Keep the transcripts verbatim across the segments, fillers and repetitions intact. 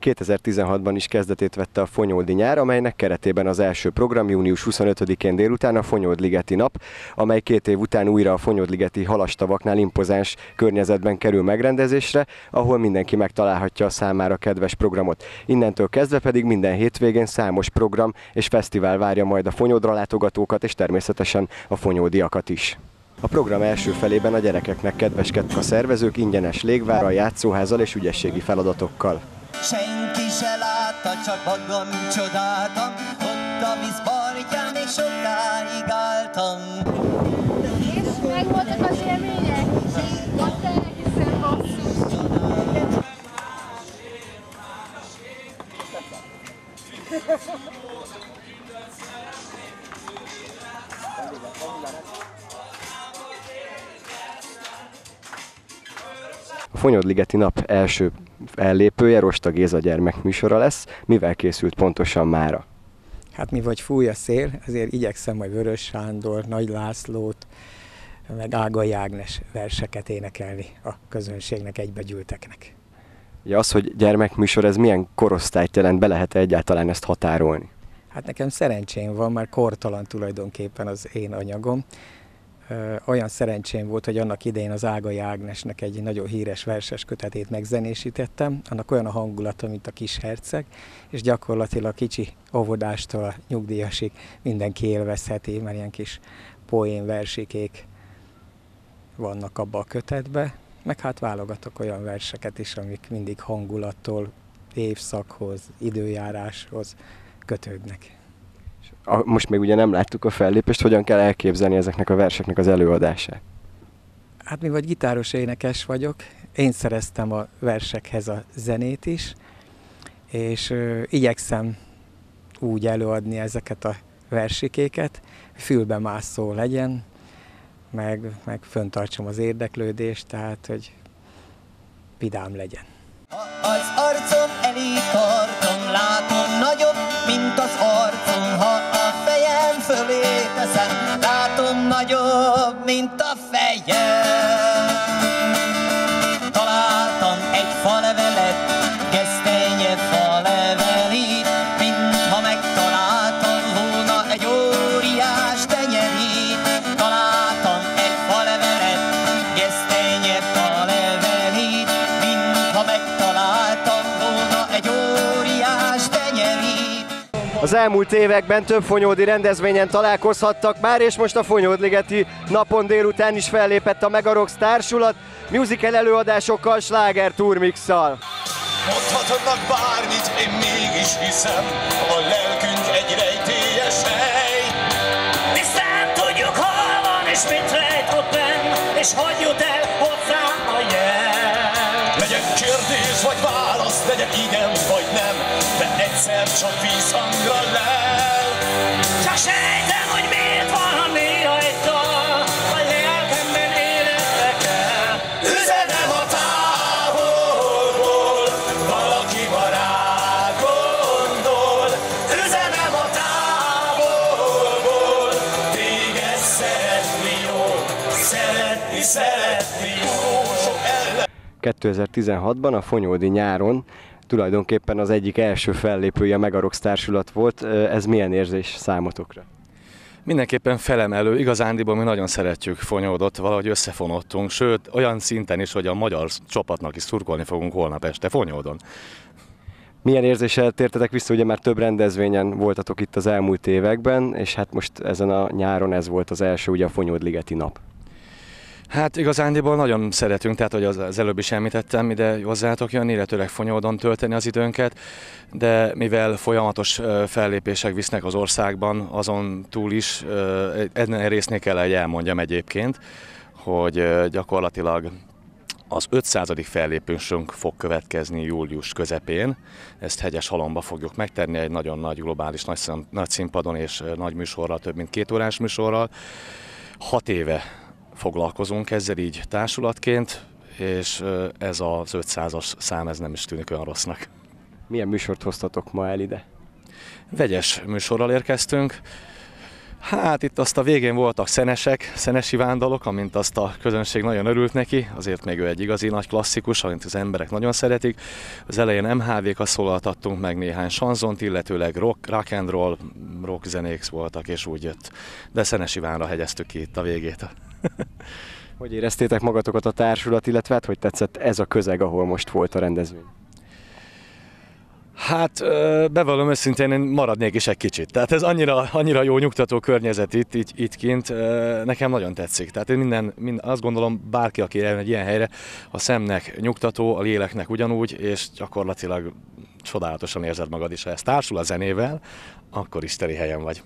kétezer-tizenhatban is kezdetét vette a Fonyódi nyár, amelynek keretében az első program június huszonötödikén délután a Fonyódligeti nap, amely két év után újra a Fonyódligeti halastavaknál impozáns környezetben kerül megrendezésre, ahol mindenki megtalálhatja a számára kedves programot. Innentől kezdve pedig minden hétvégén számos program és fesztivál várja majd a Fonyódra látogatókat és természetesen a fonyódiakat is. A program első felében a gyerekeknek kedveskedtek a szervezők ingyenes légvárral, játszóházzal és ügyességi feladatokkal. Senki se látta, csak magam csodáltam, ott a vízpartján még sokáig álltam. És megvoltak az élmények? De egészen basszus. A Fonyódligeti nap első fellépője Rosta Géza gyermekműsora lesz. Mivel készült pontosan mára? Hát mi vagy fúj a szél, ezért igyekszem majd Vörös Sándor, Nagy Lászlót, meg Ágai Ágnes verseket énekelni a közönségnek, egybegyűlteknek. Ugye az, hogy gyermekműsor, ez milyen korosztályt jelent, be lehet-e egyáltalán ezt határolni? Hát nekem szerencsém van, már kortalan tulajdonképpen az én anyagom. Olyan szerencsém volt, hogy annak idején az Ágai Ágnesnek egy nagyon híres verses kötetét megzenésítettem, annak olyan a hangulata, mint a Kis herceg, és gyakorlatilag kicsi óvodástól a nyugdíjasig mindenki élvezheti, mert ilyen kis poén versikék vannak abba a kötetbe, meg hát válogatok olyan verseket is, amik mindig hangulattól, évszakhoz, időjáráshoz kötődnek. Most még ugye nem láttuk a fellépést, hogyan kell elképzelni ezeknek a verseknek az előadását? Hát mi vagy gitáros énekes vagyok, én szereztem a versekhez a zenét is, és ö, igyekszem úgy előadni ezeket a versikéket, fülbe mászó legyen, meg, meg föntartsam az érdeklődést, tehát hogy vidám legyen. Ha az arcom elé tartom, látom nagyobb, mint az arcom. Ha a fejem fölé teszem, látom nagyobb, mint a fejem. Találtam egy falevelet, gesztenye falevelét, mintha megtaláltam volna egy óriás tenyerét. Találtam egy falevelet, gesztenye falevelét, mintha megtaláltam volna egy óriás tenyerét. Az elmúlt években több fonyódi rendezvényen találkozhattak már, és most a Fonyódligeti napon délután is fellépett a Megarox társulat, musical előadásokkal, sláger turmixal. Mondhatnak bármit, én mégis hiszem, a lelkünk egy rejtélyes hely. Tisztán tudjuk, hol van és mit rejt ott benn, és hogy jut el hozzá a jel. Legyen kérdés vagy válasz, legyen igen vagy nem, de egyszer csak vízhangra lel. Csak sejtem, hogy miért van néha egy dal, a lelkemben életre kell. Üzenem a távolból, valaki ma rád gondol. Üzenem a távolból, téged szeretni jó, szeretni, szeretni jó. Sok ellen... kétezer-tizenhatban a Fonyódi nyáron tulajdonképpen az egyik első fellépője a Megarox társulat volt. Ez milyen érzés számotokra? Mindenképpen felemelő, igazándiból mi nagyon szeretjük Fonyódot, valahogy összefonottunk, sőt olyan szinten is, hogy a magyar csapatnak is szurkolni fogunk holnap este Fonyódon. Milyen érzéssel tértetek vissza, ugye már több rendezvényen voltatok itt az elmúlt években, és hát most ezen a nyáron ez volt az első, ugye a Fonyódligeti nap. Hát igazándiból nagyon szeretünk, tehát hogy az, az előbb is említettem, ide hozzátok jönni, illetőleg Fonyódon tölteni az időnket, de mivel folyamatos fellépések visznek az országban, azon túl is, ezen résznél kell, hogy elmondjam egyébként, hogy gyakorlatilag az ötszázadik fellépésünk fog következni július közepén. Ezt Hegyeshalomba fogjuk megtenni, egy nagyon nagy globális nagy, nagy színpadon és nagy műsorral, több mint két órás műsorral. Hat éve foglalkozunk ezzel így társulatként, és ez az ötszázas szám, ez nem is tűnik olyan rossznak. Milyen műsort hoztatok ma el ide? Vegyes műsorral érkeztünk. Hát itt azt a végén voltak szenesek, szenesi vándalok, amint azt a közönség nagyon örült neki, azért még ő egy igazi nagy klasszikus, amint az emberek nagyon szeretik. Az elején em há vé-kat szólaltattunk meg, néhány sanzont, illetőleg rock, rock and roll, rock zenék voltak, és úgy jött. De szenesi vánra hegyeztük ki itt a végét. Hogy éreztétek magatokat a társulat, illetve hát, hogy tetszett ez a közeg, ahol most volt a rendezvény? Hát bevallom őszintén, én maradnék is egy kicsit. Tehát ez annyira, annyira jó nyugtató környezet itt, itt, itt kint, nekem nagyon tetszik. Tehát én minden, minden, azt gondolom, bárki, aki eljön egy ilyen helyre, a szemnek nyugtató, a léleknek ugyanúgy, és gyakorlatilag csodálatosan érzed magad is. Ha ez társul a zenével, akkor is teli helyen vagy.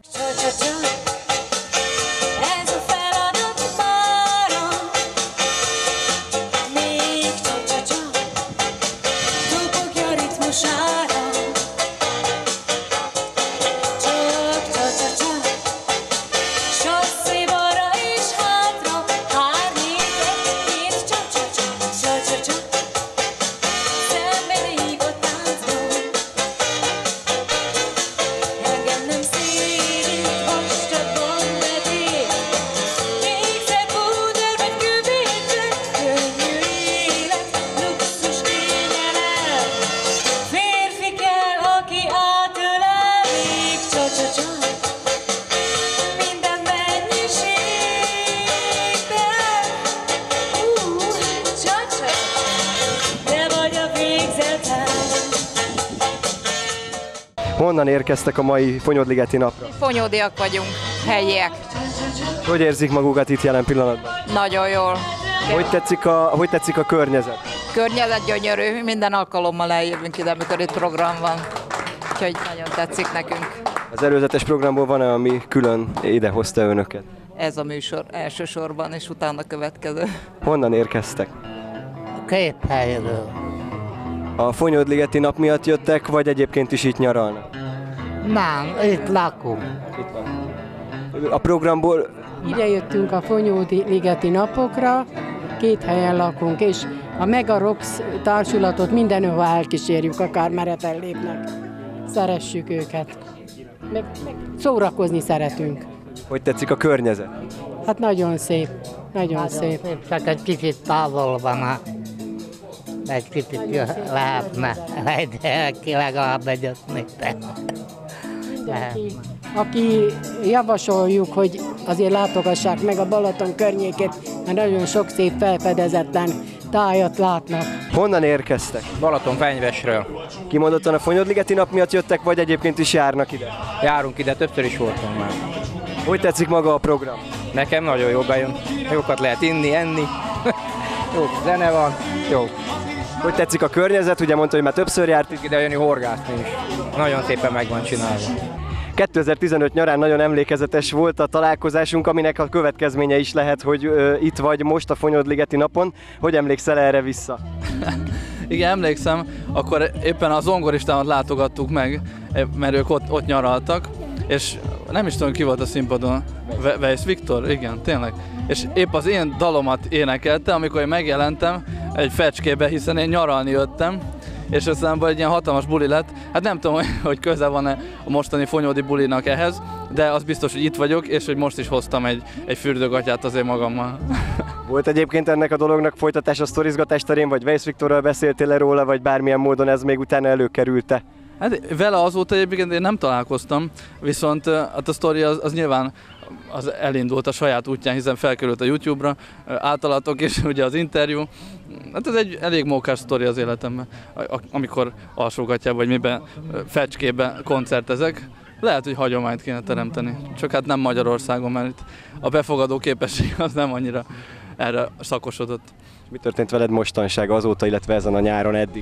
Honnan érkeztek a mai Fonyódligeti napra? Fonyódiak vagyunk, helyiek. Hogy érzik magukat itt jelen pillanatban? Nagyon jól. Hogy tetszik a, hogy tetszik a környezet? Környezet gyönyörű, minden alkalommal eljövünk ide, amikor itt program van. Úgyhogy nagyon tetszik nekünk. Az előzetes programból van-e, ami külön idehozta önöket? Ez a műsor elsősorban, és utána következő. Honnan érkeztek? A két helyről. A Fonyódligeti nap miatt jöttek, vagy egyébként is itt nyaralnak? Nem, itt lakunk. Itt van. A programból... Ide jöttünk a Fonyódligeti napokra, két helyen lakunk, és a Mega Rocks társulatot mindenhova elkísérjük, akár mereten lépnek. Szeressük őket. Meg, meg szórakozni szeretünk. Hogy tetszik a környezet? Hát nagyon szép, nagyon, nagyon szép. szép. Csak egy kicsit távol van, egy kicsit lehetne, ki legalább egyet aki, aki javasoljuk, hogy azért látogassák meg a Balaton környékét, mert nagyon sok szép felfedezetlen tájat látnak. Honnan érkeztek? Balatonfenyvesről. Kimondottan a Fonyódligeti nap miatt jöttek, vagy egyébként is járnak ide? Járunk ide, többször is voltunk már. Hogy tetszik maga a program? Nekem nagyon jó bejön. Jókat lehet inni, enni. Jó zene van. Jó. Hogy tetszik a környezet? Ugye mondta, hogy már többször járt ide jönni horgászni is. Nagyon szépen meg van csinálva. kétezer-tizenöt nyarán nagyon emlékezetes volt a találkozásunk, aminek a következménye is lehet, hogy ö, itt vagy most a Fonyódligeti napon. Hogy emlékszel erre vissza? Igen, emlékszem, akkor éppen a zongoristámat látogattuk meg, mert ők ott, ott nyaraltak, és nem is tudom, ki volt a színpadon. Weiss Viktor? Igen, tényleg. És épp az én dalomat énekelte, amikor én megjelentem egy fecskébe, hiszen én nyaralni jöttem, és aztán egy ilyen hatalmas buli lett. Hát nem tudom, hogy köze van-e a mostani fonyódi bulinak ehhez, de az biztos, hogy itt vagyok, és hogy most is hoztam egy, egy fürdőgatyát azért magammal. Volt egyébként ennek a dolognak folytatás a sztorizgatás terén, vagy Weiss Viktorral beszéltél róla, vagy bármilyen módon ez még utána előkerült-e? Hát vele azóta egyébként én nem találkoztam, viszont hát a sztori az, az nyilván az elindult a saját útján, hiszen felkerült a YouTube-ra, általatok és ugye az interjú. Hát ez egy elég mókás sztori az életemben, amikor alsógatjában vagy miben, fecskébe koncertezek. Lehet, hogy hagyományt kéne teremteni, csak hát nem Magyarországon, mert itt a befogadó képesség az nem annyira erre szakosodott. Mi történt veled mostanság azóta, illetve ezen a nyáron eddig?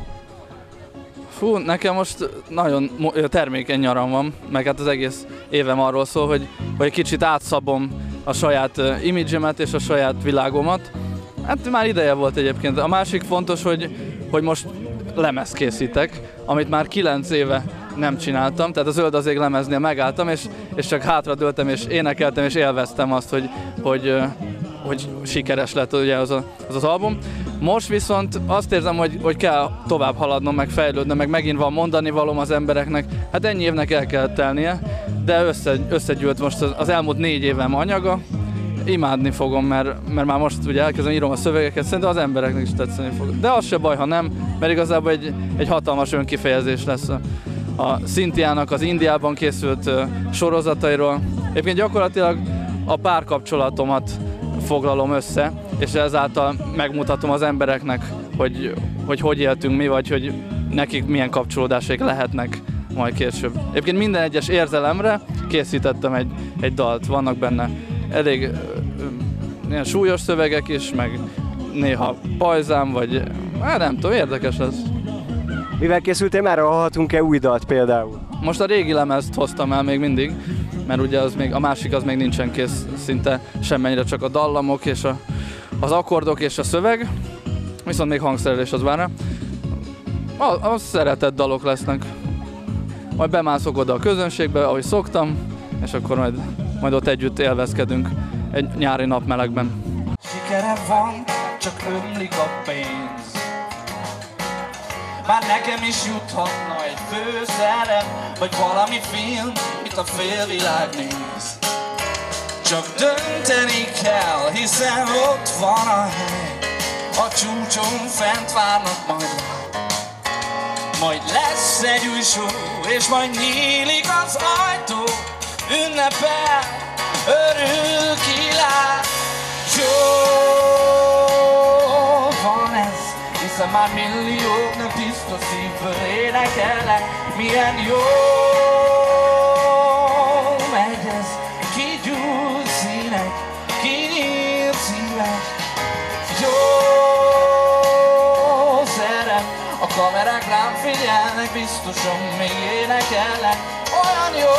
Fú, nekem most nagyon termékeny nyaram van, meg hát az egész évem arról szól, hogy, hogy kicsit átszabom a saját imidzsemet és a saját világomat. Hát már ideje volt egyébként. A másik fontos, hogy, hogy most lemezt készítek, amit már kilenc éve nem csináltam, tehát a Zöld az ég lemeznél megálltam, és, és csak hátradőltem, és énekeltem, és élveztem azt, hogy, hogy, hogy sikeres lett ugye az, a, az az album. Most viszont azt érzem, hogy, hogy kell tovább haladnom, meg fejlődnöm, meg megint van mondani valóm az embereknek. Hát ennyi évnek el kell telnie, de össze, összegyűlt most az, az elmúlt négy évem anyaga. Imádni fogom, mert, mert már most ugye elkezdem írom a szövegeket, szerintem az embereknek is tetszeni fog. De az se baj, ha nem, mert igazából egy, egy hatalmas önkifejezés lesz a, a Cynthia-nak az Indiában készült uh, sorozatairól. Egyébként gyakorlatilag a párkapcsolatomat foglalom össze, és ezáltal megmutatom az embereknek, hogy hogy, hogy éltünk mi, vagy hogy nekik milyen kapcsolódásaik lehetnek majd később. Egyébként minden egyes érzelemre készítettem egy, egy dalt, vannak benne elég ö, ilyen súlyos szövegek is, meg néha pajzám, vagy hát nem tudom, érdekes lesz. Mivel készültél már, hallhatunk-e új dalt például? Most a régi lemezt hoztam el még mindig, mert ugye az még, a másik az még nincsen kész szinte semmennyire, csak a dallamok és a, az akkordok és a szöveg, viszont még hangszerelés az vár rá. A, a szeretett dalok lesznek. Majd bemászok oda a közönségbe, ahogy szoktam, és akkor majd, majd ott együtt élvezkedünk egy nyári napmelegben. Sikere van, csak ömlik a pénz. Már nekem is juthatna egy főszerep, vagy valami film, itt a félvilág néz. Csak dönteni kell, hiszen ott van a hely, a csúcson fent várnak majd. Majd lesz egy új show, és majd nyílik az ajtó, ünnepel, örül, kilát. Jó van ez, hiszen már millióknak tiszta szívből énekelnek, milyen jó megy ez, kigyújt színek, kinyílt szívek. Jó szerep, a kamerák rám figyelnek, biztosan még énekelnek, olyan jó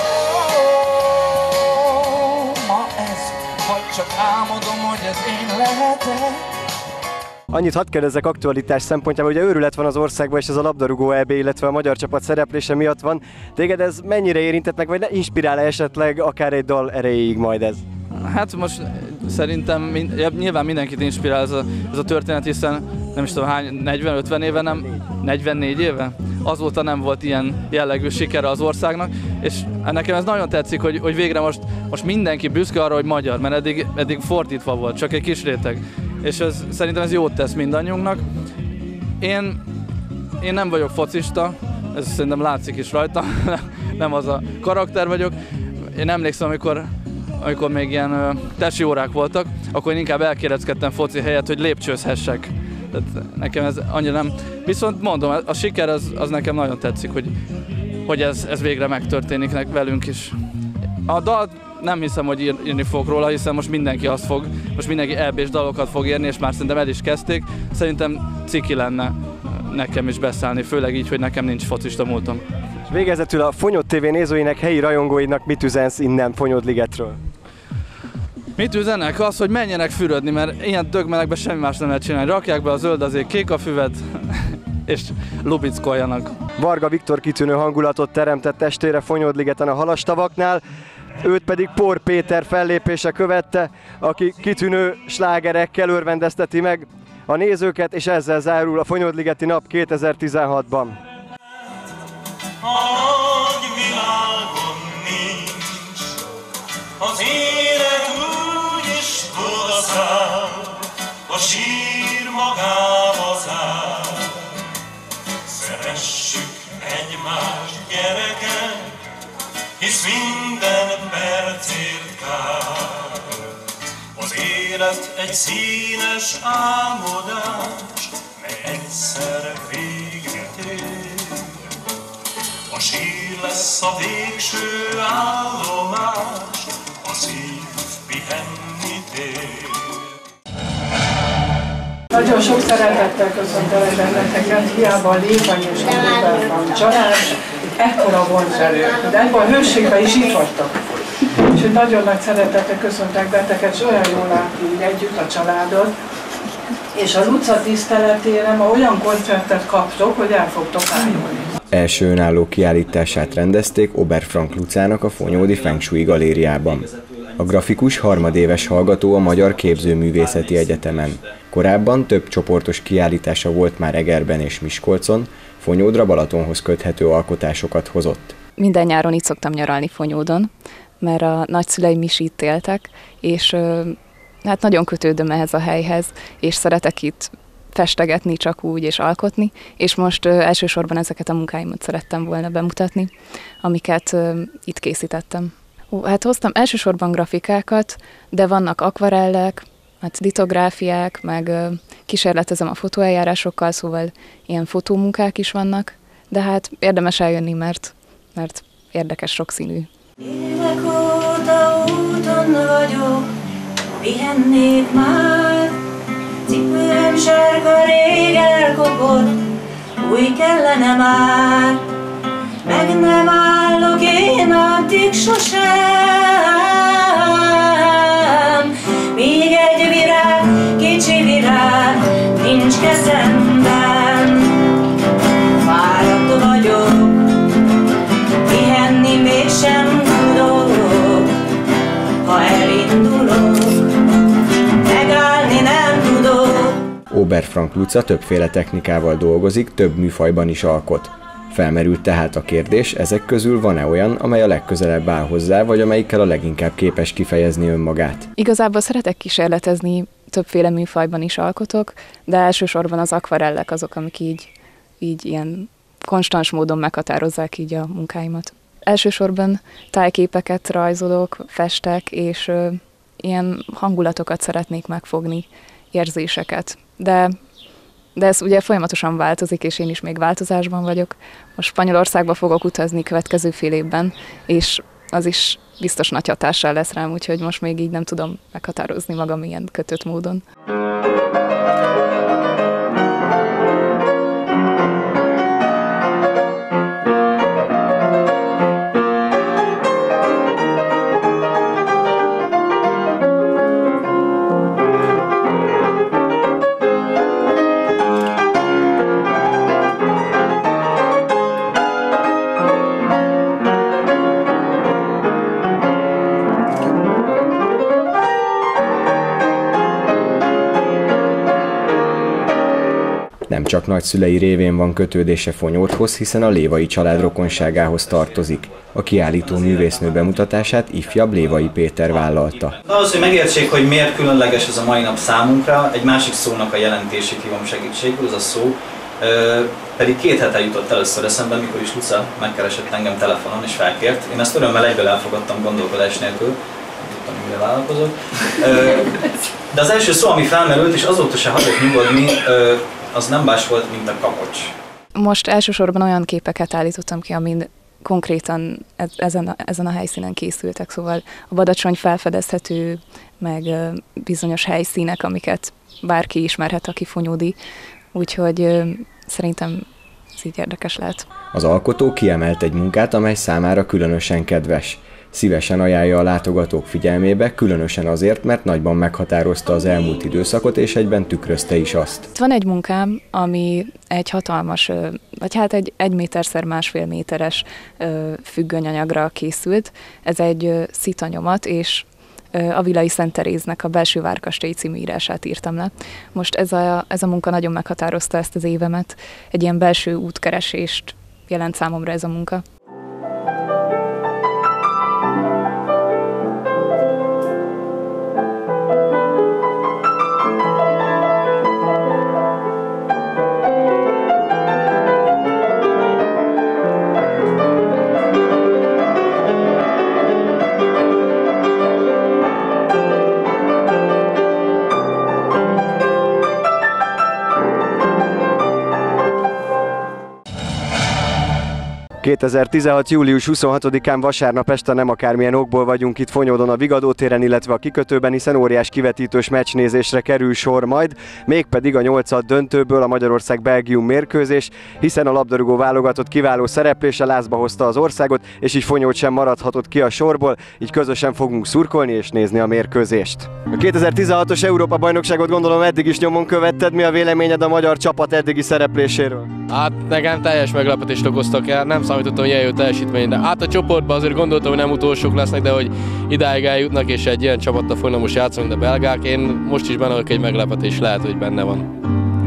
ma ez, vagy csak álmodom, hogy ez én lehetek. Annyit hadd kérdezzek aktualitás szempontjából, ugye őrület van az országban, és ez a labdarúgó é bé, illetve a magyar csapat szereplése miatt van. Téged ez mennyire érintett meg, vagy inspirál esetleg akár egy dal erejéig majd ez? Hát most szerintem mind, nyilván mindenkit inspirál ez a, ez a történet, hiszen nem is tudom hány, negyven-ötven éve, nem, negyvennégy éve? Azóta nem volt ilyen jellegű sikere az országnak, és nekem ez nagyon tetszik, hogy, hogy végre most, most mindenki büszke arra, hogy magyar, mert eddig, eddig fordítva volt, csak egy kis réteg. És ez, szerintem ez jót tesz mindannyiunknak. Én, én nem vagyok focista, ez szerintem látszik is rajta, nem az a karakter vagyok. Én emlékszem, amikor, amikor még ilyen tesi órák voltak, akkor én inkább elkéreckedtem foci helyett, hogy lépcsőzhessek. Tehát nekem ez annyira nem... Viszont mondom, a siker az, az nekem nagyon tetszik, hogy, hogy ez, ez végre megtörténik velünk is. A dal nem hiszem, hogy ír, írni fogok róla, hiszen most mindenki azt fog, most mindenki é bés dalokat fog írni, és már szerintem el is kezdték. Szerintem ciki lenne nekem is beszállni, főleg így, hogy nekem nincs focista múltom. És végezetül a Fonyód té vé nézőinek, helyi rajongóinak mit üzensz innen Fonyód-ligetről? Mit üzenek? Az, hogy menjenek fürödni, mert ilyen dögmelegben semmi más nem lehet csinálni. Rakják be a zöldazék kék a füvet, és lubickoljanak. Varga Viktor kitűnő hangulatot teremtett estére Fonyód-ligeten a Halastavaknál, őt pedig Por Péter fellépése követte, aki kitűnő slágerekkel örvendezteti meg a nézőket, és ezzel zárul a Fonyód-ligeti nap kétezer-tizenhatban. A nagy világon nincs, az élet úgy is odaszáll, a sír magába zár. Szeressük egymást, gyerekek, hisz minden percért kár. Az élet egy színes álmodás, mely egyszer véget ér. A sír lesz a végső állomás, a szív pihenni tér. Nagyon sok szeretettel köszöntelek benneteket, hiába a lévany és a család, ekkora vonzerő, de ebben a hőségben is itt vagytok. Úgyhogy nagyon nagy szeretettel köszöntek benneteket, és olyan jól látni így együtt a családot. És a Luca tiszteletére ma olyan koncertet kaptok, hogy el fogtok állni. Első önálló kiállítását rendezték Oberfrank Lucának a Fonyódi Feng Shui galériában. A grafikus harmadéves hallgató a Magyar Képzőművészeti Egyetemen. Korábban több csoportos kiállítása volt már Egerben és Miskolcon, Fonyódra Balatonhoz köthető alkotásokat hozott. minden nyáron itt szoktam nyaralni Fonyódon, mert a nagyszüleim is itt éltek, és hát nagyon kötődöm ehhez a helyhez, és szeretek itt festegetni csak úgy, és alkotni, és most elsősorban ezeket a munkáimat szerettem volna bemutatni, amiket itt készítettem. Ó, hát hoztam elsősorban grafikákat, de vannak akvarellek, hát litográfiák, meg kísérletezem a fotóeljárásokkal, szóval ilyen fotómunkák is vannak, de hát érdemes eljönni, mert, mert érdekes, sokszínű. Évek óta úton vagyok, pihennék már, cipőm sárga rég elkopott, új kellene már, meg nem állok én addig sosem, míg egy virág, kicsi virág nincs kezemben. Fáradt vagyok, pihenni mégsem tudok, ha elindulok, megállni nem tudok. Oberfrank Luca többféle technikával dolgozik, több műfajban is alkot. Felmerült tehát a kérdés, ezek közül van-e olyan, amely a legközelebb áll hozzá, vagy amelyikkel a leginkább képes kifejezni önmagát? Igazából szeretek kísérletezni, többféle műfajban is alkotok, de elsősorban az akvarellek azok, amik így, így ilyen konstans módon meghatározzák így a munkáimat. Elsősorban tájképeket rajzolok, festek, és ö, ilyen hangulatokat szeretnék megfogni, érzéseket. De, de ez ugye folyamatosan változik, és én is még változásban vagyok. Most Spanyolországba fogok utazni következő fél évben, és az is biztos nagy hatással lesz rám, úgyhogy most még így nem tudom meghatározni magam ilyen kötött módon. Nem csak nagyszülei révén van kötődése Fonyódhoz, hiszen a Lévai család rokonságához tartozik. A kiállító művésznő bemutatását ifjabb Lévai Péter vállalta. Ahhoz, hogy megértsék, hogy miért különleges ez a mai nap számunkra, egy másik szónak a jelentését hívom segítségül, az a szó, ö, pedig két hete jutott először eszembe, mikor is Luca megkeresett engem telefonon és felkért. Én ezt örömmel egyből elfogadtam gondolkodás nélkül, nem tudtam, mire vállalkozott. Ö, de az első szó, ami felmerült, és azóta se hagyott nyugodni, ö, az nem más volt, mint a kapocs. Most elsősorban olyan képeket állítottam ki, amin konkrétan ezen a, ezen a helyszínen készültek, szóval a badacsony felfedezhető, meg bizonyos helyszínek, amiket bárki ismerhet, aki fonyódi, úgyhogy szerintem ez így érdekes lehet. Az alkotó kiemelt egy munkát, amely számára különösen kedves. Szívesen ajánlja a látogatók figyelmébe, különösen azért, mert nagyban meghatározta az elmúlt időszakot, és egyben tükrözte is azt. Van egy munkám, ami egy hatalmas, vagy hát egy egy méterszer másfél méteres függönyanyagra készült. Ez egy szitanyomat, és a Villai Szent Teréznek a Belső Várkastély című írását írtam le. Most ez a, ez a munka nagyon meghatározta ezt az évemet. Egy ilyen belső útkeresést jelent számomra ez a munka. kétezer-tizenhat. július huszonhatodikán vasárnap este nem akármilyen okból vagyunk itt Fonyódon a Vigadó téren, illetve a kikötőben, hiszen óriás kivetítős meccsnézésre kerül sor majd, mégpedig a nyolcad döntőből a Magyarország-Belgium mérkőzés, hiszen a labdarúgó válogatott kiváló szereplése lázba hozta az országot, és így Fonyód sem maradhatott ki a sorból, így közösen fogunk szurkolni és nézni a mérkőzést. A kétezer-tizenhatos Európa-bajnokságot gondolom eddig is nyomon követted, mi a véleményed a magyar csapat eddigi szerepléséről? Hát nekem teljes meglepetést okoztak el, nem számítottam ilyen jó teljesítmény, de hát a csoportban azért gondoltam, hogy nem utolsók lesznek, de hogy idáig eljutnak és egy ilyen csapattal fognak most játszani, de belgák, én most is benne vagyok, egy meglepetés lehet, hogy benne van.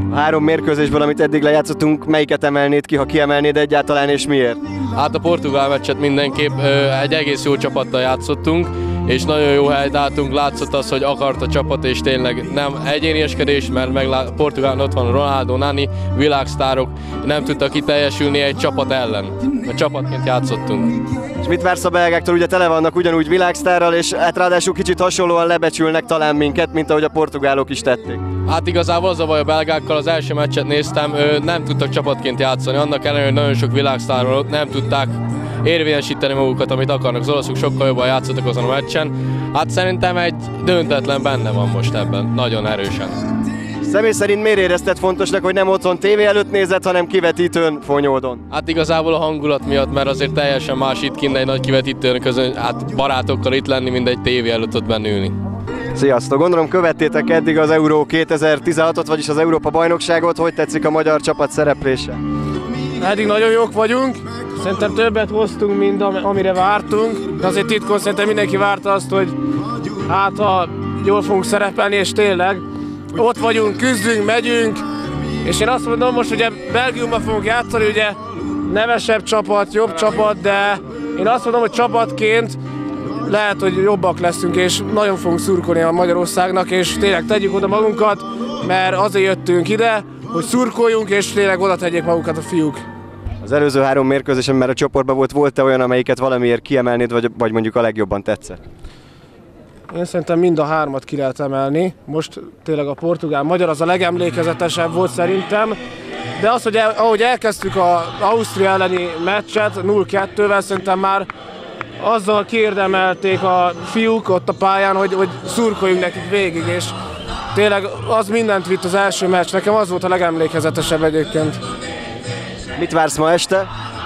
A három mérkőzésből, amit eddig lejátszottunk, melyiket emelnéd ki, ha kiemelnéd egyáltalán, és miért? Hát a portugál meccset mindenképp egy egész jó csapattal játszottunk, és nagyon jó helyt álltunk, látszott az, hogy akart a csapat, és tényleg nem egyénieskedés, mert meg Portugálon ott van Ronaldo, Nani, világsztárok, nem tudtak kiteljesülni egy csapat ellen. A csapatként játszottunk. És mit vársz a belgáktól? Ugye tele vannak ugyanúgy világsztárral, és hát ráadásul kicsit hasonlóan lebecsülnek talán minket, mint ahogy a portugálok is tették. Hát igazából az a baj a belgákkal, az első meccset néztem, nem tudtak csapatként játszani, annak ellenére, hogy nagyon sok világsztárról ott nem tudták érvényesíteni magukat, amit akarnak. Az olaszok sokkal jobban játszottak azon a meccsen. Hát szerintem egy döntetlen benne van most ebben, nagyon erősen. Személy szerint miért érezted fontosnak, hogy nem otthon tévé előtt nézed, hanem kivetítőn Fonyódon? Hát igazából a hangulat miatt, mert azért teljesen más itt kint egy nagy kivetítőn közön, hát barátokkal itt lenni, mint egy tévé előtt ott benne ülni. Sziasztok! Gondolom követtétek eddig az Euró kétezer-tizenhatot, vagyis az Európa bajnokságot. Hogy tetszik a magyar csapat szereplése? Eddig nagyon jók vagyunk. Szerintem többet hoztunk, mint amire vártunk. De azért titkon szerintem mindenki várta azt, hogy hát ha jól fogunk szerepelni, és tényleg ott vagyunk, küzdünk, megyünk. És én azt mondom, most ugye Belgiumban fogunk játszani, ugye nevesebb csapat, jobb csapat, de én azt mondom, hogy csapatként lehet, hogy jobbak leszünk, és nagyon fogunk szurkolni a Magyarországnak, és tényleg tegyük oda magunkat, mert azért jöttünk ide, hogy szurkoljunk, és tényleg oda tegyék magukat a fiúk. Az előző három mérkőzésen, mert a csoportban volt, volt-e olyan, amelyiket valamiért kiemelnéd, vagy, vagy mondjuk a legjobban tetszett? Én szerintem mind a hármat ki lehet emelni. Most tényleg a portugál-magyar az a legemlékezetesebb volt szerintem. De az, hogy el, ahogy elkezdtük az Ausztria elleni meccset nulla kettővel, szerintem már azzal kiérdemelték a fiúk ott a pályán, hogy, hogy szurkoljunk nekik végig, és tényleg az mindent vitt az első meccs. Nekem az volt a legemlékezetesebb egyébként. Mit vársz ma este?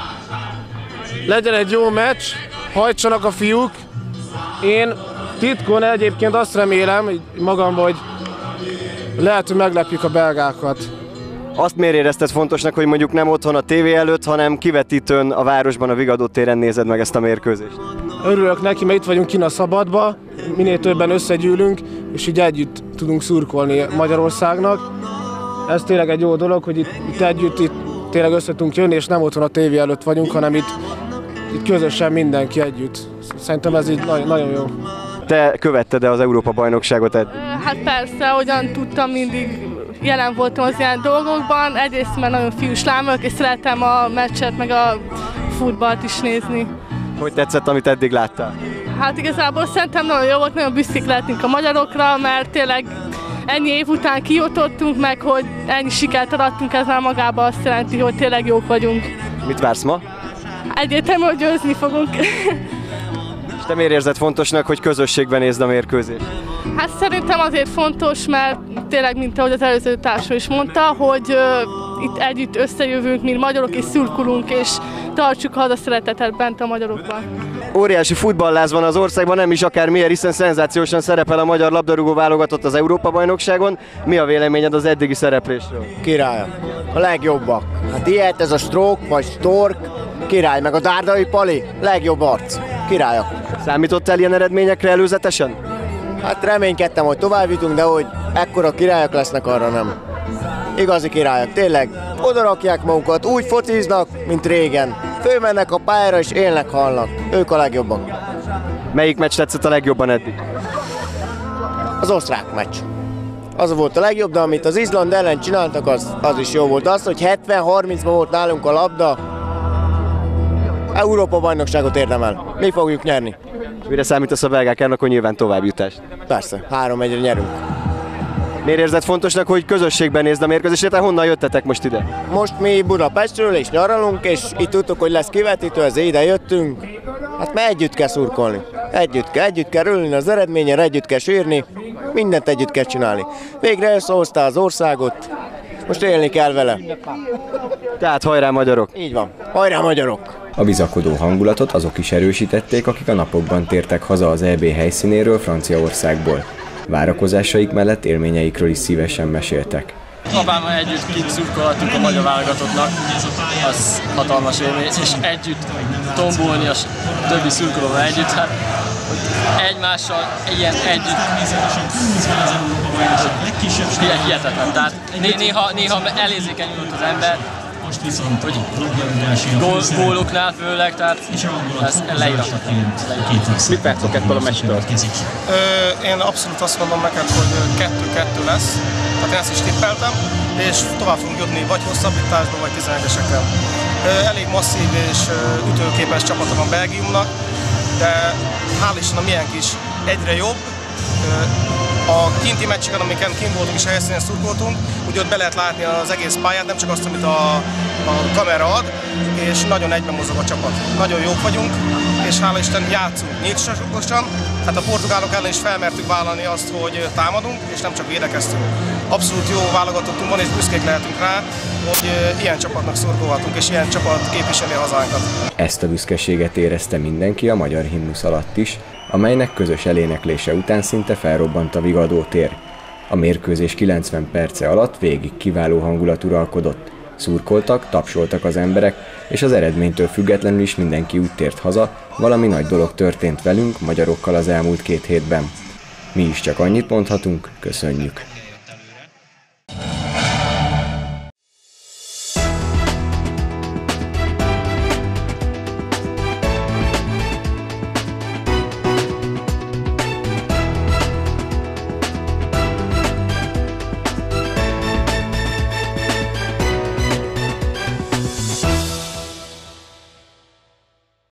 Legyen egy jó meccs, hajtsanak a fiúk. Én titkon egyébként azt remélem magamban, hogy lehet, hogy meglepjük a belgákat. Azt miért érezted fontosnak, hogy mondjuk nem otthon a tévé előtt, hanem kivetítőn a városban, a Vigadó téren nézed meg ezt a mérkőzést? Örülök neki, mert itt vagyunk kint a szabadba, minél többen összegyűlünk, és így együtt tudunk szurkolni Magyarországnak. Ez tényleg egy jó dolog, hogy itt, itt együtt itt tényleg össze tudunk jönni, és nem otthon a tévé előtt vagyunk, hanem itt, itt közösen mindenki együtt. Szerintem ez így nagyon, nagyon jó. Te követted-e az Európa-bajnokságot eddig? Hát persze, hogyan tudtam, mindig jelen voltam az ilyen dolgokban. Egyrészt mert nagyon fiús lány vagyok, és szeretem a meccset, meg a futballt is nézni. Hogy tetszett, amit eddig láttál? Hát igazából szerintem nagyon jó volt, nagyon büszkék lehetünk a magyarokra, mert tényleg ennyi év után kijutottunk meg, hogy ennyi sikert arattunk, ezzel magában azt jelenti, hogy tényleg jók vagyunk. Mit vársz ma? Egyértelmű, hogy győzni fogunk. És te miért érzed fontosnak, hogy közösségben nézd a mérkőzést? Hát szerintem azért fontos, mert tényleg, mint ahogy az előző társam is mondta, hogy uh, itt együtt összejövünk, mi magyarok, és szurkolunk, és tartsuk haza szeretetet bent a magyarokban. Óriási futballláz van az országban, nem is akármilyen, hiszen szenzációsan szerepel a magyar labdarúgó válogatott az Európa-bajnokságon. Mi a véleményed az eddigi szereplésről? Király, a legjobbak. Hát ilyet ez a Stroke vagy Stork, király, meg a Dárdai Pali, legjobb arc, királyok. Számítottál ilyen eredményekre előzetesen? Hát reménykedtem, hogy tovább jutunk, de hogy ekkora királyok lesznek, arra nem. Igazi királyok, tényleg, odarakják magukat, úgy fociznak, mint régen. Fölmennek a pályára és élnek, halnak. Ők a legjobbak. Melyik meccs tetszett a legjobban eddig? Az osztrák meccs. Az volt a legjobb, de amit az Izland ellen csináltak, az, az is jó volt. Az, hogy hetven harmincban volt nálunk a labda, Európa-bajnokságot érdemel. Mi fogjuk nyerni. Mire számítasz a belgáknak, hogy nyilván továbbjutást? Persze, három egyre nyerünk. Miért érzed fontosnak, hogy közösségben nézd a mérkőzést, te honnan jöttetek most ide? Most mi Budapestről is nyaralunk, és itt tudtuk, hogy lesz kivetítő, ezért ide jöttünk. Hát mert együtt kell szurkolni. Együtt kell, együtt kell örülni az eredményen, együtt kell sírni, mindent együtt kell csinálni. Végre összehozta az országot, most élni kell vele. Tehát hajrá magyarok! Így van, hajrá magyarok! A bizakodó hangulatot azok is erősítették, akik a napokban tértek haza az é bé helyszínéről, Franciaországból. Várakozásaik mellett élményeikről is szívesen meséltek. Apámmal együtt kint szurkolhatunk a magyar válogatottnak, az hatalmas élmény, és együtt tombolni a többi szurkolóval együtt, hát hogy egymással ilyen együtt hihetetlen. Tehát néha, néha elérzékenyül az ember, hogy gól, góloknál főleg, tehát ez leírhatatlan. Mit vártok ettől a meccstől? Én abszolút azt mondom neked, hogy kettő-kettő lesz, tehát én ezt is tippeltem, és tovább fogunk jutni vagy hosszabbításban, vagy tizenegyesekkel. Elég masszív és ütőképes csapata van Belgiumnak, de hál' Isten a miénk is egyre jobb. A kinti meccseken, amiken kint voltunk és helyszínen szurkoltunk, úgy ott be lehet látni az egész pályát, nem csak azt, amit a, a kamera ad, és nagyon egyben mozog a csapat. Nagyon jók vagyunk, és hála Isten játszunk nyíltságosan. Hát a portugálok ellen is felmertük vállalni azt, hogy támadunk, és nem csak védekeztünk. Abszolút jó válogatottunk van, és büszkék lehetünk rá, hogy ilyen csapatnak szurkolhatunk, és ilyen csapat képviseli a hazánkat. Ezt a büszkeséget érezte mindenki a magyar himnusz alatt is, amelynek közös eléneklése után szinte felrobbant a Vigadó-tér. A mérkőzés kilencven perce alatt végig kiváló hangulat uralkodott. Szurkoltak, tapsoltak az emberek, és az eredménytől függetlenül is mindenki úgy tért haza, valami nagy dolog történt velünk, magyarokkal az elmúlt két hétben. Mi is csak annyit mondhatunk, köszönjük!